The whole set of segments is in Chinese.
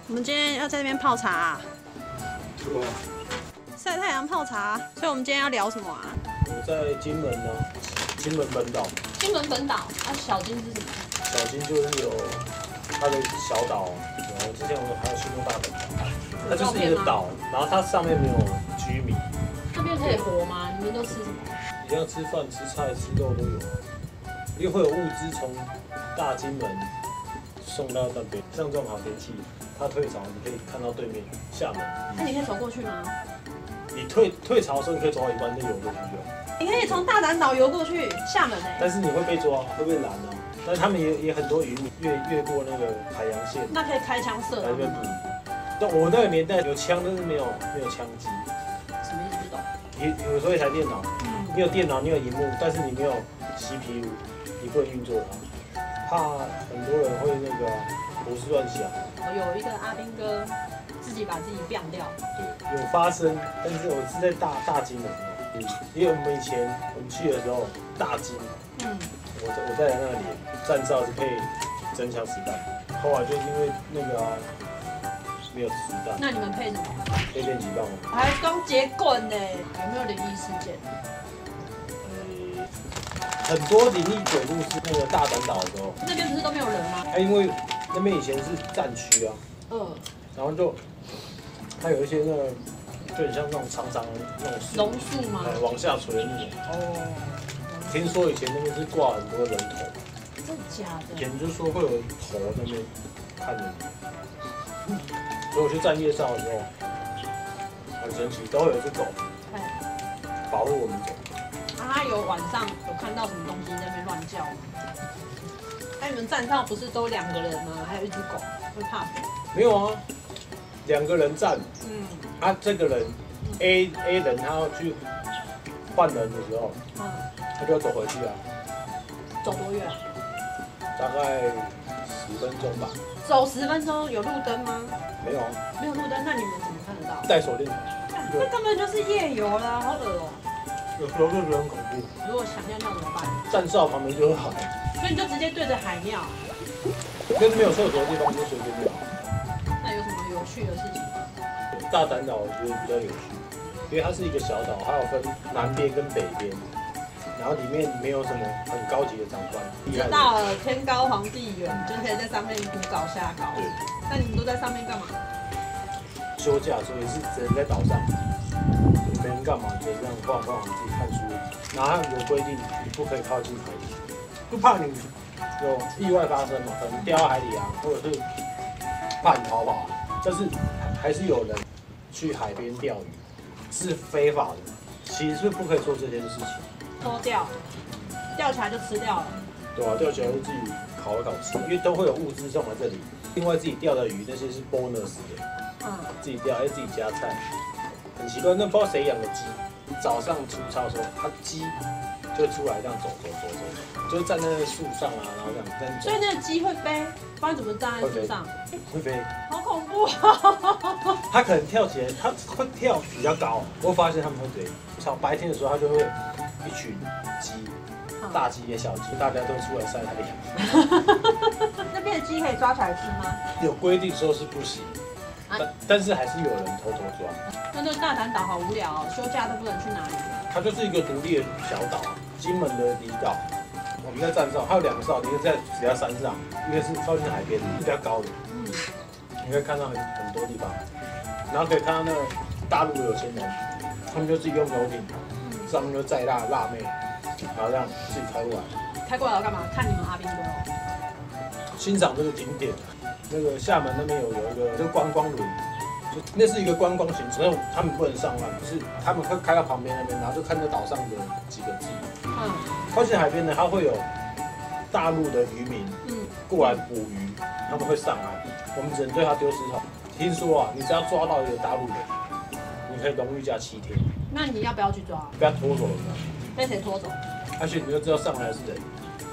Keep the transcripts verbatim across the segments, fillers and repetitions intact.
我们今天要在这边泡茶、啊， 对啊， 晒太阳泡茶。所以我们今天要聊什么啊？ 我在金门呢，金门本岛。 金门本岛，啊，小金是什么？ 小金就是有它的小岛，然后之前我还有新洲大本岛，它就是一个岛，然后它上面没有居民。 那边可以活吗？你们都吃什么？ 你要吃饭、吃菜、吃肉都有，因为会有物资从大金门送到那边。像这种好天气，它退潮，你可以看到对面厦门。 那你可以走过去吗？ 你退退潮的时候，你可以走到一半就游过去就好。 你可以从大胆岛游过去厦门哎、 但是你会被抓，会被拦啊。但他们也也很多渔民越越过那个海洋线， 那可以开枪射来这边捕他们吗？ 鱼。但我那个年代有枪，但是没有没有枪机。 什么意思？不懂。 你有时候一台电脑， 嗯， 你有电脑，你有荧幕，但是你没有 C P U， 你不能运作它。怕很多人会那个胡思乱想。 我有一个阿兵哥自己把自己毙掉。 对，有发生，但是我是在大大金门。嗯，因为我们以前我们去的时候，大金， 嗯， 我在我在那里站哨是可以真枪实弹，后来就因为那个、啊、没有实弹， 那你们配什么？ 配电击棒。 我还刚结棍呢，有没有灵异事件？ 呃，很多灵异鬼故事，那个大胆岛的时候， 那边不是都没有人吗？ 它因为那边以前是战区啊， 嗯， 然后就它有一些那个。就很像那种长长的那种树， 榕树吗？ 哎，往下垂的那种。 哦。 听说以前那边是挂很多人头， 真的假的？ 以前就说会有头在那边看着你。所以我去站夜哨的时候，很神奇，都会有一只狗保护我们走。 啊，有晚上有看到什么东西在那边乱叫吗？哎，你们站哨不是都两个人吗？还有一只狗，会怕谁？ 没有啊，两个人站。 嗯。 啊，这个人 A A 人他要去换人的时候， 嗯， 他就要走回去啊。 走多远？ 大概十分钟吧。 走十分钟，有路灯吗？ 没有啊。 没有路灯，那你们怎么看得到？ 带手电筒。 那根本就是夜游啦，好恶哦、 有时候就觉得很恐怖。 如果想尿尿怎么办？ 站哨旁边就是海， 所以你就直接对着海尿。 但是没有厕所的地方就随便尿。 那有什么有趣的事情？ 大胆岛我觉得比较有趣，因为它是一个小岛，它有分南边跟北边，然后里面没有什么很高级的长官。 知道了，天高皇帝远，就可以在上面胡搞瞎搞。 对。 那你们都在上面干嘛？ 休假，所以是只能在岛上，没人干嘛，只能这样晃晃自己看书。然后有规定，你不可以靠近海里，不怕你有意外发生嘛，可能掉到海里啊，或者是怕你逃跑，但是还是有人去海边钓鱼，是非法的，其实是不可以做这件事情。 脱掉，钓起来就吃掉了。 对啊，钓起来就自己烤一烤吃，因为都会有物资送来这里。另外自己钓的鱼那些是 bonus 的， 嗯， 自己钓，还自己加菜，很奇怪。那不知道谁养的鸡，早上出操的时候，它鸡就出来这样走走走走走，就是站在那个树上啊，然后这样这样走。 所以那个鸡会飞，不然怎么站在树上？ 会飞。 好恐怖啊！ 它可能跳起来，它会跳比较高。我会发现它们会飞。像白天的时候，它就会一群鸡。大鸡也小鸡，大家都出来晒太阳。 那边的鸡可以抓起来吃吗？ 有规定说是不行， 啊、 但但是还是有人偷偷抓。 那这个大胆岛好无聊哦，休假都不能去哪里。 它就是一个独立的小岛，金门的离岛。我们在站哨，还有两个哨，一个在只在山上，一个是靠近海边，比较高的。 嗯， 你可以看到很很多地方，然后可以看到那个大陆的有钱人，他们就自己用游艇，上面就载辣辣妹。然后这样自己开过来， 开过来要干嘛？看你们阿兵哥哦。 欣赏这个景点。那个厦门那边有有一个就观光轮，就那是一个观光行程，但他们不能上岸，就是他们会开到旁边那边，然后就看这岛上的几个字。 嗯。 靠近海边呢，它会有大陆的渔民， 嗯， 过来捕鱼，他们会上岸，我们只能对他丢石头。听说啊，你只要抓到一个大陆人，你可以荣誉假七天。 那你要不要去抓？ 不要拖走人家。 被谁拖走？ 而且你就知道上来的是人，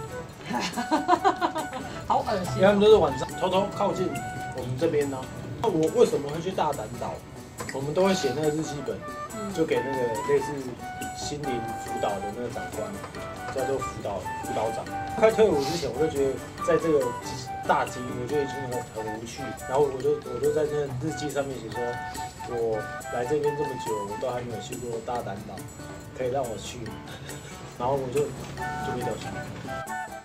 好恶心、哦。 因为他们都是晚上偷偷靠近我们这边呢、啊。那我为什么会去大胆岛？我们都会写那个日记本， 嗯、 就给那个类似心灵辅导的那个长官，叫做辅导辅导长。快退伍之前，我就觉得在这个大惊，我就已经很很无趣。然后我就我就在那日记上面写说，我来这边这么久，我都还没有去过大胆岛，可以让我去。然后我就就被掉下来。